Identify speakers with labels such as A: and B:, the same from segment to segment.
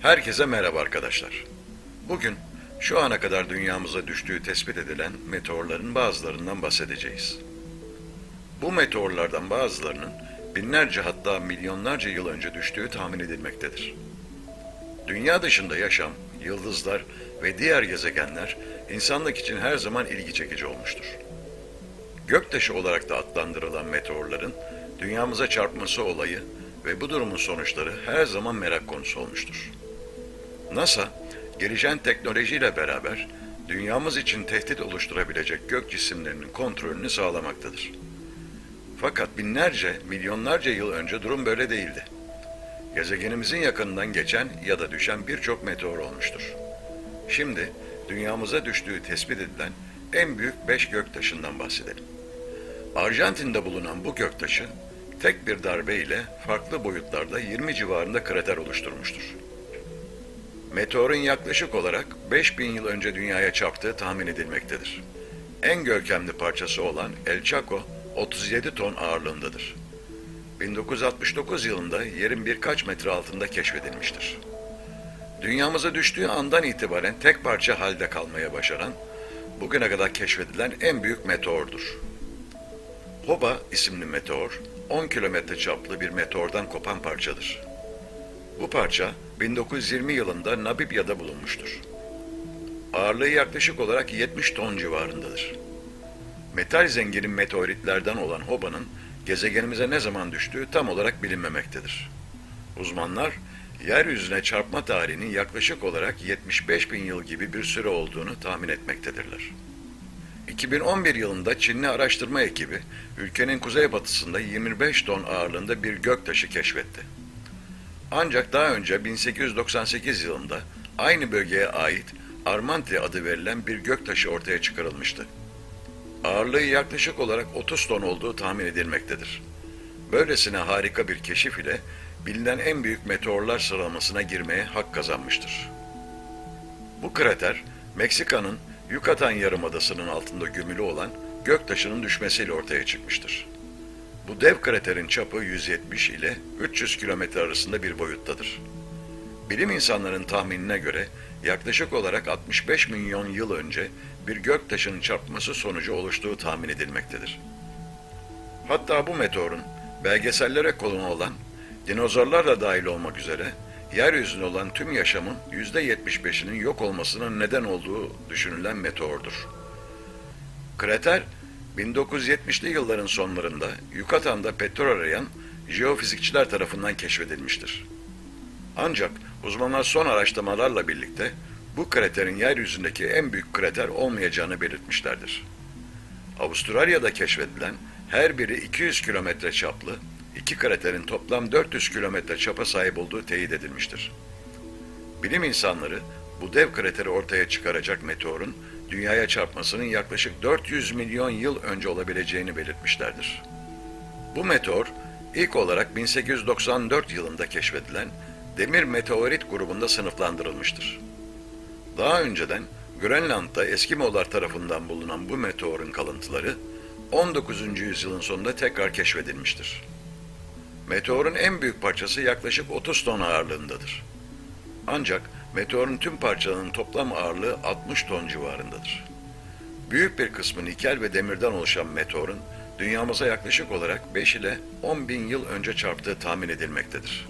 A: Herkese merhaba arkadaşlar. Bugün şu ana kadar dünyamıza düştüğü tespit edilen meteorların bazılarından bahsedeceğiz. Bu meteorlardan bazılarının binlerce hatta milyonlarca yıl önce düştüğü tahmin edilmektedir. Dünya dışında yaşam, yıldızlar ve diğer gezegenler insanlık için her zaman ilgi çekici olmuştur. Göktaşı olarak da adlandırılan meteorların dünyamıza çarpması olayı ve bu durumun sonuçları her zaman merak konusu olmuştur. NASA, gelişen teknolojiyle beraber dünyamız için tehdit oluşturabilecek gök cisimlerinin kontrolünü sağlamaktadır. Fakat binlerce, milyonlarca yıl önce durum böyle değildi. Gezegenimizin yakınından geçen ya da düşen birçok meteor olmuştur. Şimdi dünyamıza düştüğü tespit edilen en büyük 5 göktaşından bahsedelim. Arjantin'de bulunan bu göktaşı tek bir darbe ile farklı boyutlarda 20 civarında krater oluşturmuştur. Meteorun yaklaşık olarak 5000 yıl önce dünyaya çarptığı tahmin edilmektedir. En görkemli parçası olan El Chaco 37 ton ağırlığındadır. 1969 yılında yerin birkaç metre altında keşfedilmiştir. Dünyamıza düştüğü andan itibaren tek parça halde kalmaya başaran, bugüne kadar keşfedilen en büyük meteordur. Hoba isimli meteor, 10 kilometre çaplı bir meteordan kopan parçadır. Bu parça 1920 yılında Namibya'da bulunmuştur. Ağırlığı yaklaşık olarak 70 ton civarındadır. Metal zengini meteoritlerden olan Hoba'nın gezegenimize ne zaman düştüğü tam olarak bilinmemektedir. Uzmanlar, yeryüzüne çarpma tarihinin yaklaşık olarak 75 bin yıl gibi bir süre olduğunu tahmin etmektedirler. 2011 yılında Çinli araştırma ekibi, ülkenin kuzeybatısında 25 ton ağırlığında bir göktaşı keşfetti. Ancak daha önce 1898 yılında aynı bölgeye ait Armanti adı verilen bir göktaşı ortaya çıkarılmıştı. Ağırlığı yaklaşık olarak 30 ton olduğu tahmin edilmektedir. Böylesine harika bir keşif ile bilinen en büyük meteorlar sıralamasına girmeye hak kazanmıştır. Bu krater, Meksika'nın Yucatan Yarımadası'nın altında gömülü olan göktaşının düşmesiyle ortaya çıkmıştır. Bu dev kraterin çapı 170 ile 300 kilometre arasında bir boyuttadır. Bilim insanlarının tahminine göre yaklaşık olarak 65 milyon yıl önce bir göktaşının çarpması sonucu oluştuğu tahmin edilmektedir. Hatta bu meteorun belgesellere konu olan dinozorlar da dahil olmak üzere yeryüzünde olan tüm yaşamın %75'inin yok olmasının neden olduğu düşünülen meteordur. Krater, 1970'li yılların sonlarında Yukatan'da petrol arayan jeofizikçiler tarafından keşfedilmiştir. Ancak uzmanlar son araştırmalarla birlikte bu kraterin yeryüzündeki en büyük krater olmayacağını belirtmişlerdir. Avustralya'da keşfedilen her biri 200 kilometre çaplı iki kraterin toplam 400 kilometre çapa sahip olduğu teyit edilmiştir. Bilim insanları bu dev krateri ortaya çıkaracak meteorun dünyaya çarpmasının yaklaşık 400 milyon yıl önce olabileceğini belirtmişlerdir. Bu meteor ilk olarak 1894 yılında keşfedilen demir meteorit grubunda sınıflandırılmıştır. Daha önceden Grönland'da Eskimolar tarafından bulunan bu meteorun kalıntıları 19. yüzyılın sonunda tekrar keşfedilmiştir. Meteorun en büyük parçası yaklaşık 30 ton ağırlığındadır. Ancak meteorun tüm parçalarının toplam ağırlığı 60 ton civarındadır. Büyük bir kısmı nikel ve demirden oluşan meteorun dünyamıza yaklaşık olarak 5 ile 10 bin yıl önce çarptığı tahmin edilmektedir.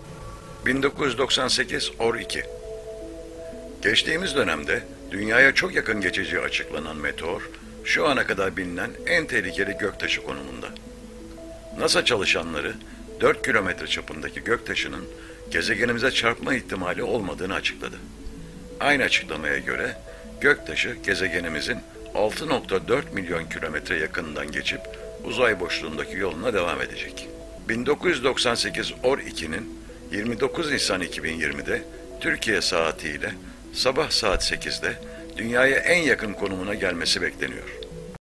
A: 1998 Or-2. Geçtiğimiz dönemde dünyaya çok yakın geçeceği açıklanan meteor, şu ana kadar bilinen en tehlikeli göktaşı konumunda. NASA çalışanları 4 kilometre çapındaki göktaşının gezegenimize çarpma ihtimali olmadığını açıkladı. Aynı açıklamaya göre göktaşı gezegenimizin 6,4 milyon kilometre yakınından geçip uzay boşluğundaki yoluna devam edecek. 1998 Or-2'nin 29 Nisan 2020'de Türkiye saatiyle sabah saat 8'de dünyaya en yakın konumuna gelmesi bekleniyor.